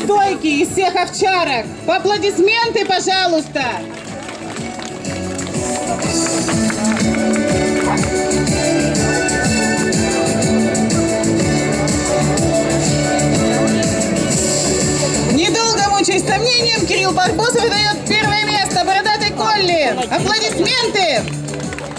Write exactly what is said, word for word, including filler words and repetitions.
стойкий из всех овчарок. Аплодисменты, пожалуйста. Недолго мучаясь сомнением, Кирилл Барбосов дает первое место бородатый Колли. Аплодисменты.